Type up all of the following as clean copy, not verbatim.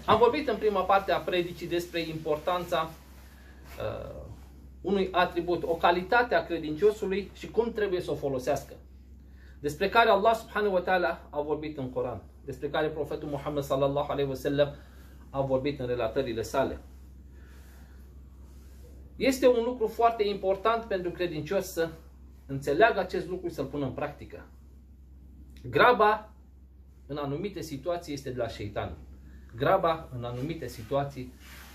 Am vorbit în prima parte a predicii despre importanța unui atribut, o calitate a credinciosului și cum trebuie să o folosească. Despre care Allah subhanahu wa ta'ala a vorbit în Coran, despre care profetul Muhammad sallallahu alaihi wasallam a vorbit în relatările sale. Este un lucru foarte important pentru credincios să înțeleagă acest lucru și să-l pună în practică. Graba în anumite situații este de la șeitan. Graba în anumite situații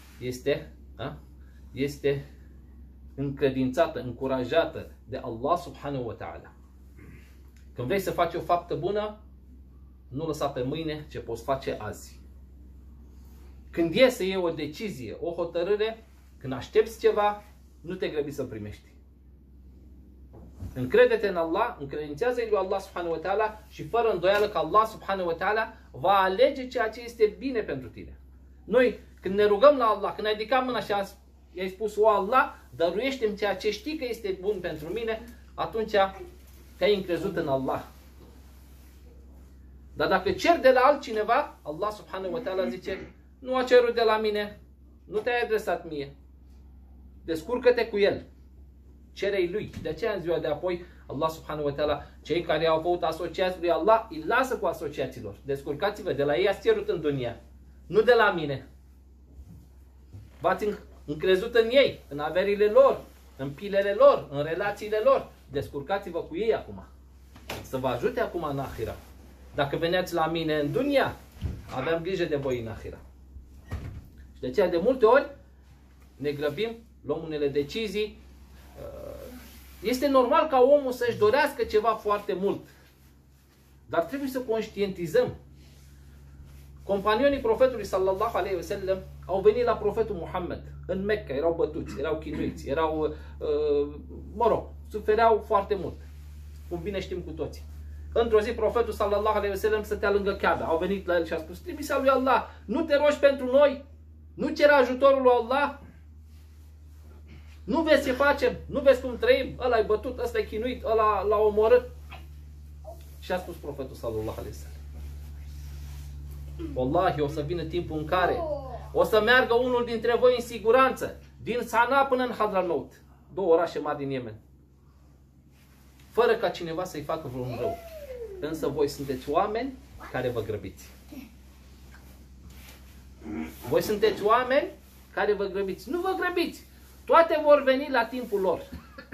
este încredințată, încurajată de Allah subhanahu wa ta'ala. Când vrei să faci o faptă bună, nu lăsa pe mâine ce poți face azi. Când e să iei o decizie, o hotărâre, când aștepți ceva, nu te grăbi să primești. Încrede-te în Allah, încredințează-i lui Allah subhanahu wa ta'ala și fără îndoială că Allah subhanahu wa ta'ala va alege ceea ce este bine pentru tine. Noi, când ne rugăm la Allah, când ai ridicat mâna și i-ai spus, o Allah, dăruiește-mi ceea ce știi că este bun pentru mine, atunci te-ai încrezut în Allah. Dar dacă cer de la altcineva, Allah subhanahu wa ta'ala zice, nu a cerut de la mine, nu te-ai adresat mie. Descurcă-te cu el. Cere-i lui. De aceea în ziua de apoi, Allah subhanahu wa ta'ala, cei care au făcut asociați lui Allah, îi lasă cu asociaților. Descurcați-vă, de la ei ați cerut în dunia. Nu de la mine. V-ați încrezut în ei, în averile lor, în pilele lor, în relațiile lor. Descurcați-vă cu ei acum. Să vă ajute acum în Ahira. Dacă veneați la mine în dunia, aveam grijă de voi în Ahira. Și de aceea de multe ori ne grăbim, luăm unele decizii. Este normal ca omul să-și dorească ceva foarte mult. Dar trebuie să conștientizăm. Companionii profetului sallallahu alaihi wasallam au venit la profetul Muhammad în Mecca, erau bătuți, erau chinuiți, sufereau foarte mult. Cum bine știm cu toții. Într-o zi profetul sallallahu alaihi wasallam stătea lângă Kaaba. Au venit la el și a spus, trimisa lui Allah, nu te rogi pentru noi? Nu cere ajutorul lui Allah? Nu vezi ce facem? Nu vezi cum trăim? Ăla e bătut, ăsta e chinuit, ăla l-a omorât. Și a spus profetul sallallahu alaihi wasallam, Wallahi, o să vină timpul în care o să meargă unul dintre voi în siguranță, din Sana până în Hadramaut, 2 orașe mari din Yemen, fără ca cineva să-i facă vreun rău. Însă voi sunteți oameni care vă grăbiți. Voi sunteți oameni care vă grăbiți. Nu vă grăbiți! Toate vor veni la timpul lor.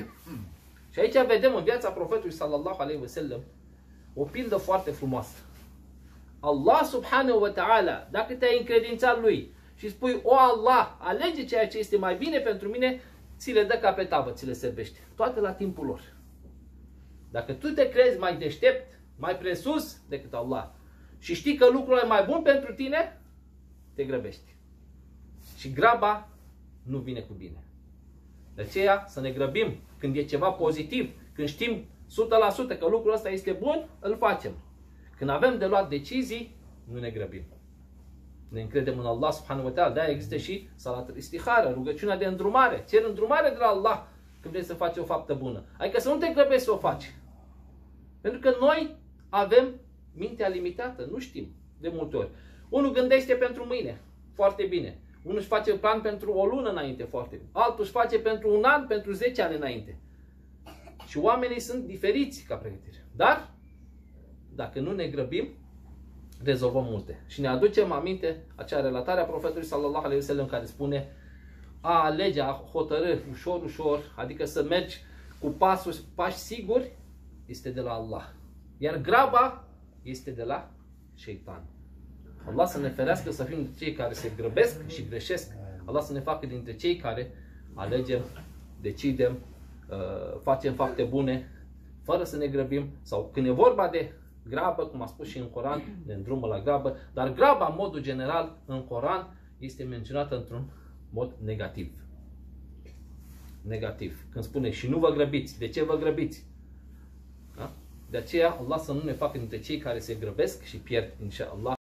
Și aici vedem în viața profetului sallallahu alaihi wasallam o pildă foarte frumoasă. Allah subhanahu wa ta'ala, dacă te-ai încredințat lui și spui, o Allah, alege ceea ce este mai bine pentru mine, ți le dă ca pe tavă, ți le servește. Toate la timpul lor. Dacă tu te crezi mai deștept, mai presus decât Allah și știi că lucrul e mai bun pentru tine, te grăbești. Și graba nu vine cu bine. De aceea să ne grăbim când e ceva pozitiv, când știm 100% că lucrul ăsta este bun, îl facem. Când avem de luat decizii, nu ne grăbim. Ne încredem în Allah subhanahu wa ta'ala. De-aia există și salatul istihara, rugăciunea de îndrumare. Cer îndrumare de la Allah când vrei să faci o faptă bună. Adică să nu te grăbești să o faci. Pentru că noi avem mintea limitată, nu știm de multe ori. Unul gândește pentru mâine, foarte bine. Unul își face plan pentru o lună înainte, foarte bine. Altul își face pentru un an, pentru 10 ani înainte. Și oamenii sunt diferiți ca pregătire. Dar, dacă nu ne grăbim, rezolvăm multe. Și ne aducem aminte acea relatare a profetului sallallahu alaihi wasallam care spune a alege, a hotărâ ușor, ușor, adică să mergi cu pași siguri, este de la Allah. Iar graba este de la șeitan. Allah să ne ferească să fim dintre cei care se grăbesc și greșesc. Allah să ne facă dintre cei care alegem, decidem, facem fapte bune, fără să ne grăbim. Sau când e vorba de grabă, cum a spus și în Coran, ne îndrumă la grabă. Dar graba, în modul general, în Coran, este menționată într-un mod negativ. Negativ. Când spune și nu vă grăbiți. De ce vă grăbiți? Da? De aceea, Allah să nu ne facă dintre cei care se grăbesc și pierd, inshallah.